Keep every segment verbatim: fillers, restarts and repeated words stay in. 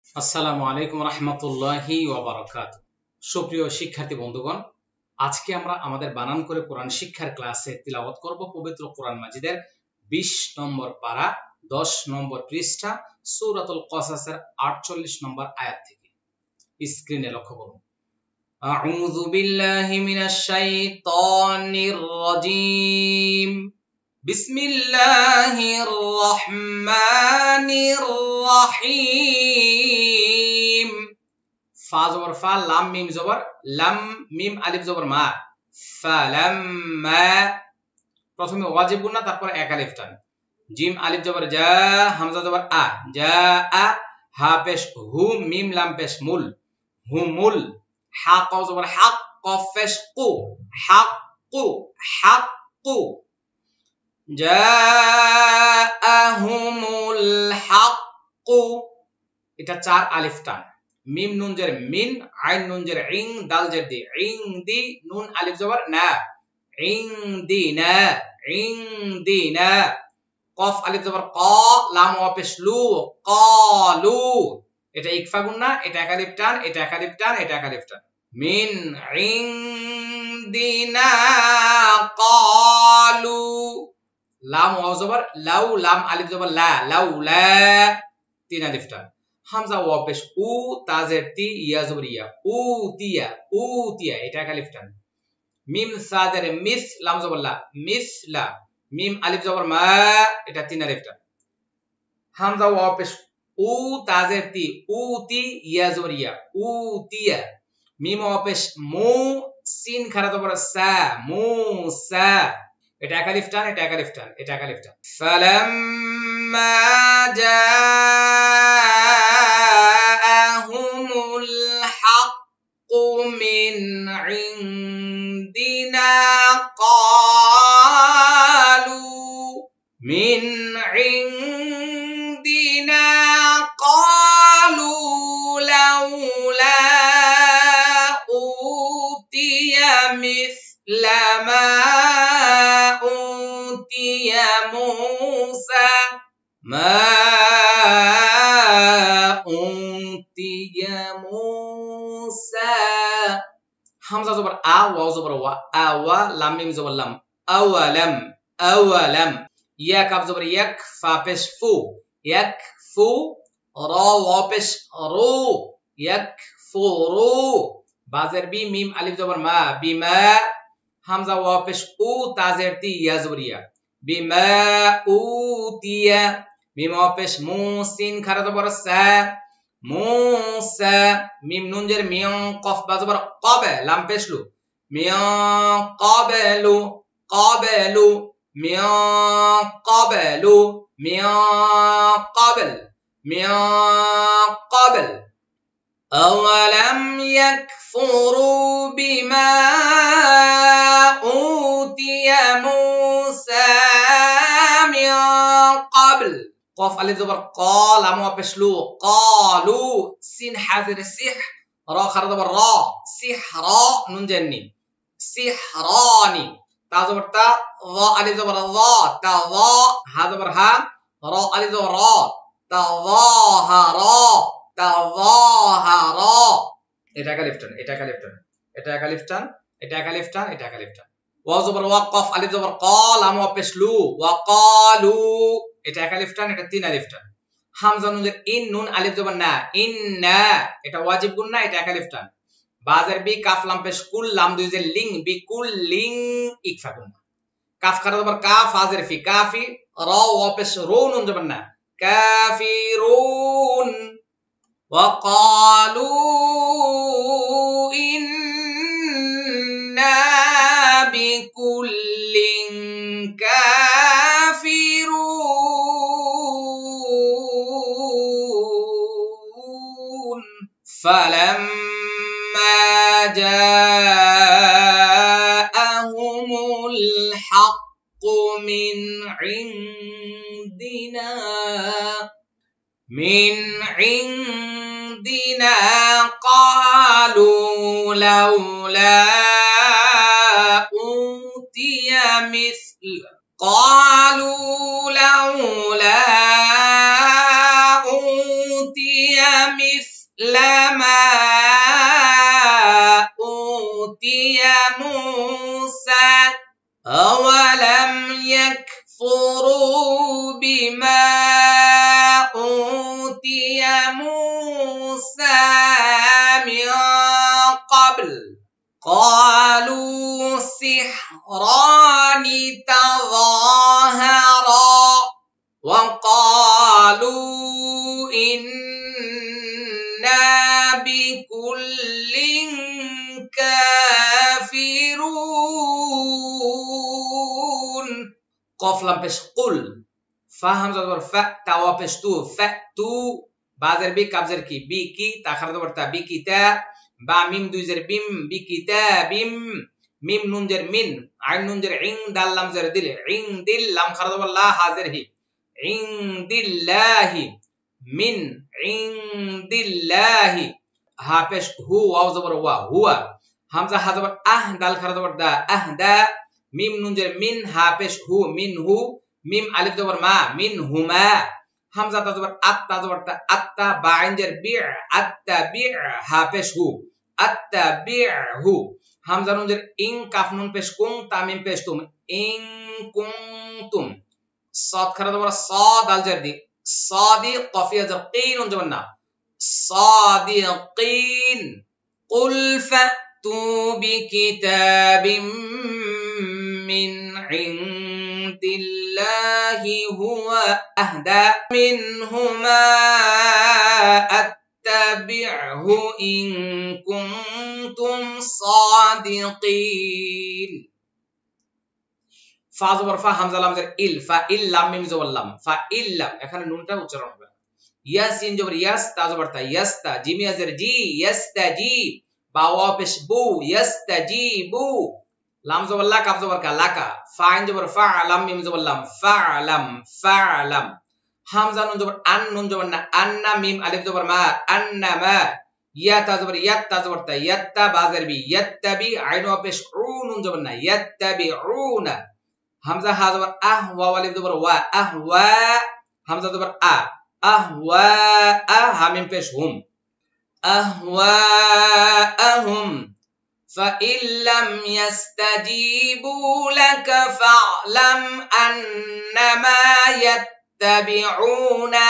আসসালামু আলাইকুম রাহমাতুল্লাহি ওয়া বারাকাতুহু। সুপ্রিয় শিক্ষার্থী বন্ধুগণ, আজকে আমরা আমাদের বানান করে কোরআন শিক্ষার ক্লাসে তিলাওয়াত করব পবিত্র কোরআন মাজিদের বিশ নম্বর পারা দশ নম্বর পৃষ্ঠা সূরাতুল কসাসের আটচল্লিশ নম্বর আয়াত থেকে। স্ক্রিনে লক্ষ্য করুন। আউযু বিল্লাহি মিনাশ শাইতানির রাজীম। বিসমিল্লাহির রহমানির রহিম। ফা জবর ফা, লাম মিম জবর লাম, মিম আলিফ জবর মা, ফালাম্মা। প্রথমে ওয়াজিব গুন্না, তারপর এক আলিফ টান। জিম আলিফ জবর জা, হামজা জবর আ, জা আ, হা পেশ হু, মিম লাম পেশ মুল, হুমুল। হা কফ জবর হাক, কফ পেশ কু, হাক্কু, হাক্কু। জাআহুমুল হাক্কু, এটা চার আলিফ টান। মিম নুন জের মিন, আইন নুন জের ইং, দাল জের দি, ইং দি, নুন আলিফ জবর না, ইং দি না, ইং দি না। কফ আলিফ জবর ক, লাম ওয়া পেশ লু, ক্বালু। এটা ইকফা গুন্না, এটা এক আলিফ টান, এটা এক আলিফ টান, এটা এক আলিফ টান। মিন ইনদিনা ক্বালু। লাম ওয়া জবর লাউ, লাম আলিফ জবর লা, লাউলা, তিন আলিফ টান। হামজা ওয়া পেশ উ, তাজের তি, ইয়া জবর ইয়া, উ তিয়া, উ তিয়া, এটা এক আলিফ টান। মিম সাদের মিস, লাম জবর লা, মিসলা, মিম আলিফ জবর মা, এটা তিন আলিফ টান। হামজা ওয়া পেশ উ, তাজের তি, উ তি, ইয়া জবর ইয়া, উ তিয়া। মিম ওয়া পেশ মু, সিন খারা জবর সা, মুসা, এটা এক আলিফ টান, এটা এক আলিফ টান, এটা এক আলিফ টান। ফালাম্মা জাআহুমুল হাক্কু মিন ইনদিনা ক্বালু, মিন ইনদিনা ক্বালু লাউলা উতিয়া মিসলা মা উতিয়া মূসা, মা উতিয়া মূসা। হামজা জবর আ, ওয়া জবর ওয়া, আওয়া, লাম মিম জবর লাম, আওয়ালাম, আওয়ালাম। ইয়া কাফ জবর ইয়াক, ফা পেশ ফু, ইয়াকফু। রা ওয়া পেশ রু, ইয়াকফুরু। বাজের বি, মিম আলিফ জবর মা, বিমা। হামজা ওয়া পেশ উ, তাজের তি, ইয়া জবর ইয়া, বিমা উতিয়া। মিম ওয়া পেশ মু, সিন খারা জবর সা, মুসা। মিম নুন জের মিয়ং, কফ বা জবর কব, লাম পেশ লু, মিয়ং ক্বাবলু, ক্বাবলু, মিয়ং ক্বাবলু, মিয়ং ক্বাবল, মিয়ং ক্বাবল। أولم يكفروا بما أوتي موسى من قبل। قاف ألف زبر قال، لام واو পেশ লু, قالوا، سين حاضر السح، را خرا زبر را، سحرا، نون جني، سحراني، تا زبر تا، ظا ألف زبر ظا، تظا، ها زبر ها، را ألف زبر را، تظاهرا, তাযাহারা। এটা এক আলিফ টান, এটা এক আলিফ টান, এটা এক আলিফ টান, এটা এক আলিফ টান, এটা এক আলিফ টান। ওয়া জবর ওয়া, কফ আলিফ জবর ক, লাম ওয়া পেশ লু, ওয়া ক্বালু, এটা এক আলিফ টান, এটা তিন আলিফ টান। হামজা নুনের ইন, নুন আলিফ জবর না, ইন্না, এটা ওয়াজিব গুন্না, এটা এক আলিফ টান। বাজের বি, কাফ লাম পেশ কুল, লাম দুই জের লিং, বিকুল লিং, ইকফা গুন্না। কাফ খারা জবর কা, ফাজের ফি, কাফি। রা ওয়া পেশ রু, নুন জবর না, কাফিরুন। وقالوا إنا بكل كافرون فلما جاءهم الحق من عندنا من عندنا قالوا لولا أوتي مثل قالوا لولا أوتي مثل لما أوتي موسى أولم يكفروا بما أوتي موسى من قبل قالوا سحران تظاهرا وقالوا إنا بكل كافرون قاف لام পেশ কুল ফা হামজা জবর ফা তাওয়া পেশ তু ফা তু বাজের বি কাবজের কি বি কি তা খারা জবর তা বি কিতা বা মিম দুই জের বিম বি কিতাবিম মিম নুন জের মিন আইন নুন জের ইন দাল লাম জের দিল ইন দিল লাম খারা জবর লা হাজির হি ইন দিল্লাহি মিন ইন দিল্লাহি হা পেশ হু ওয়াও জবর ওয়া হুয়া হামজা হা জবর আহ দাল খারা জবর দা আহ দা মিম নুন জের মিন হা পেশ হু মিন হু মিম আলিফ জবর মা মিন হুমা হামজা তা জবর আত তা জবর তা আত্তা বা আইন জের বি আত্তা বি হা পেশ হু আত্তা বি হু হামজা নুন জের ইন কাফ নুন পেশ কুম তা মিম পেশ তুম ইন কুনতুম সাদ খারা জবর সা দাল জের দি সাদি কফিয়া জের কিন নুন জবর না সাদিকিন কুল ফাতু বিকিতাবিম من عند الله هو أهدى منهما أتبعه إن كنتم صادقين ফা জবর ফা হামজা লাম জের ইল ফা ইল লাম মিম জবর লাম ফা ইল লাম এখানে নুনটা উচ্চারণ হবে ইয়াসিন জবর ইয়াস তা জবর তা ইয়াস্তা জিম ইয়াজের জি ইয়াস্তাজি বা ওয়া পেশ বু ইয়াস্তাজিবু লাম জবর লা কাফ জবর কা লাকা ফা আইন জবর ফা লাম মিম জবর লাম ফালাম ফালাম হামজা নুন জবর আন নুন জবর না আন্না মিম আলিফ জবর মা আন্নামা ইয়া তা জবর ইয়াত তা জবর তা ইয়াত্তা বাজের বি ইয়াত্তাবি আইন ওয়া পেশ উ নুন জবর না ইয়াত্তাবিউনা হামজা হা জবর আহ ওয়া আলিফ জবর ওয়া আহওয়া হামজা জবর আ আহওয়া আ হা মিম পেশ হুম আহওয়াআহুম فإن لم يستجيبوا لك فاعلم أنما يتبعون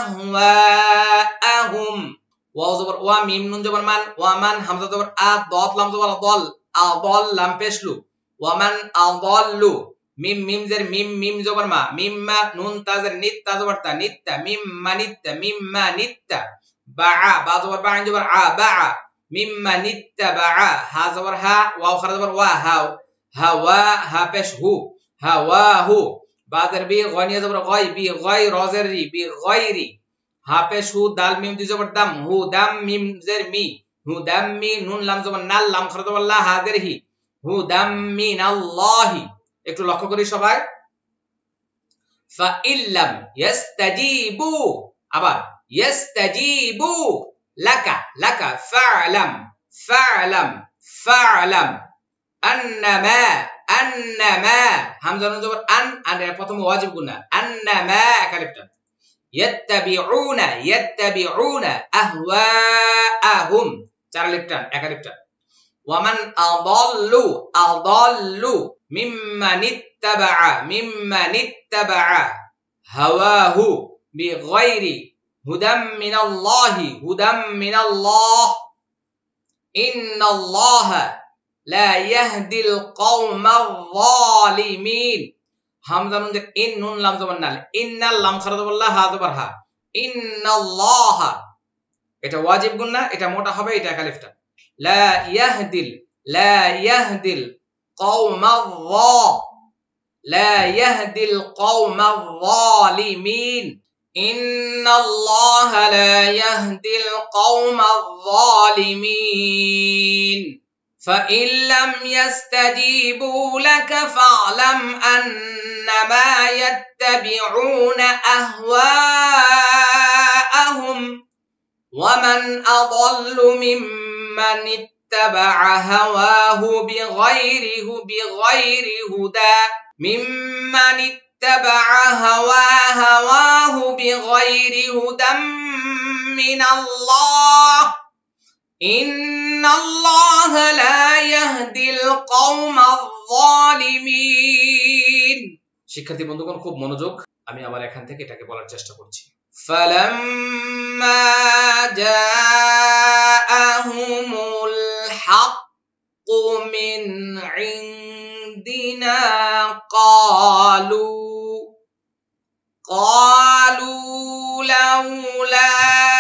أهواءهم واو زبر وا ميم نون زبر مان ومن همزة زبر أ ضاد لام زبر ضل أضل لام بشلو ومن أضل ميم ميم زر ميم ميم زبر ما ميم ما نون تازر نت تازبر تا نت ميم ما نت ميم ما نت باع با زبر با زبر ع باع مما نتبع ها زبر ها واو خرج زبر وا ها هوا ها پیش هو هواه بعدر بي غني زبر غاي بي غاي روزر ري بي غيري ها پیش هو دال ميم دي زبر دم هو دم ميم زر مي هو دم مي نون لام زبر নাল লাম খরচ زبر লা হাজির হি হু দাম মিন আল্লাহি একটু লক্ষ্য করি সবাই ফা ইল্লাম ইয়াস্তাজিবু আবার ইয়াস্তাজিবু লাকা লাকা ফা'লাম ফা'লাম ফা'লাম আন্নামা আন্নামা হামজা নুন জবর আন আর প্রথম ওয়াজিব গুনা আন্নামা একালিফটা ইয়াত্তাবিউনা ইয়াত্তাবিউনা আহওয়াআহুম চার লিফটা একালিফটা ওয়ামান আদাল্লু আদাল্লু মিম্মান ইত্তাবা'a মিম্মান ইত্তাবা'a হাওয়াহু বিগাইরি هدى من الله هدى من الله إن الله لا يهدي القوم الظالمين همزة من إن نون لام زبر نال إن لام خرج بالله هذا برها إن الله এটা ওয়াজিব গুণ না এটা মোটা হবে এটা একালিফটা لا يهدي لا يهدي القوم الظالمين لا يهدي القوم الظالمين إن الله لا يهدي القوم الظالمين فإن لم يستجيبوا لك فاعلم أنما يتبعون أهواءهم ومن أضل ممن اتبع هواه بغير بغير هدى ممن اتبع هواه هواه بغير هدى من الله ইন্নাল্লাহা লা ইয়াহদিল কওমায যালিমিন। শিক্ষার্থী বন্ধুগণ খুব মনোযোগ, আমি আবার এখান থেকে এটাকে বলার চেষ্টা করছি। ফালাম্মা জাআহুমুল হাক্কু মিন ইনদিনা ক্বালু ক্বালু লাউলা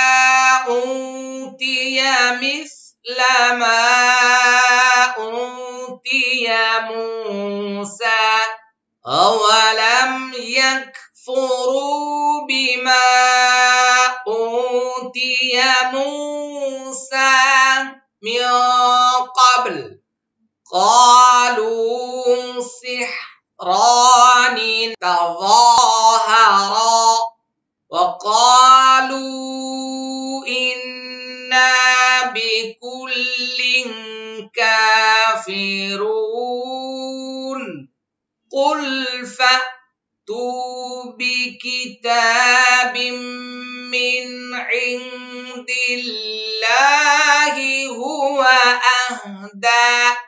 উতিয়া মিসলা মা উতিয়া মূসা আওয়ালাম ইয়াকফুরু বিমা উতিয়া মূসা মিন ক্বাবল ক্বালু সিহরানি তাযাহারা ওয়া ক্বালু ইন্না বিকুল্লিন কাফিরুন কুল ফাতু বিকিতাবিম মিন ইনদিল্লাহি হুয়া আহদা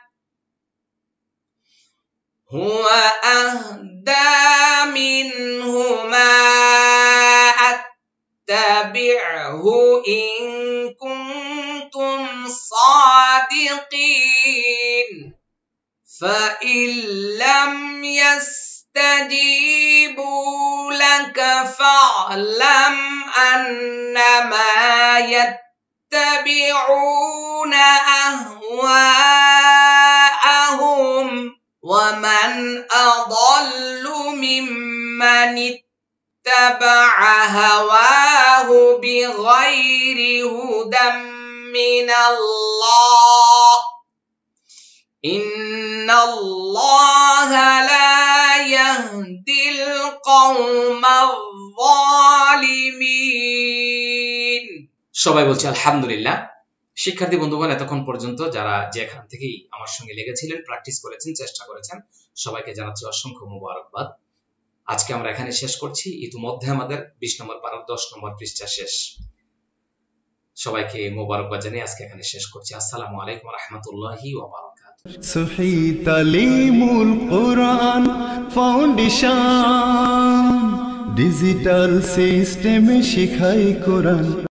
হুয়া আহদা মিনহুমা আত্তাবি'হু ইন কুনতুম সাদিকিন فإن لم يستجيبوا لك فاعلم أنما يتبعون أهواءهم ومن أضل ممن اتبع هواه بغير هدى من الله إن الله لا يهدي القوم الظالمين। সবাই বলছে আলহামদুলিল্লাহ। শিক্ষার্থী বন্ধুগণ এতক্ষণ পর্যন্ত যারা যেখান থেকেই আমার সঙ্গে লেগেছিলেন, প্র্যাকটিস করেছেন, চেষ্টা করেছেন, সবাইকে জানাচ্ছি অসংখ্য মোবারকবাদ। আজকে আমরা এখানে শেষ করছি। ইতিমধ্যে আমাদের বিশ নম্বর পারার দশ নম্বর পৃষ্ঠা শেষ। সবাইকে মোবারকবাদ জানিয়ে আজকে এখানে শেষ করছি। আসসালামু আলাইকুম ওয়া রাহমাতুল্লাহি ওয়া বারাকাতুহু। সহি তালিমুল কোরআন ফাউন্ডেশন ডিজিটাল সিস্টেমে শেখায় কোরআন।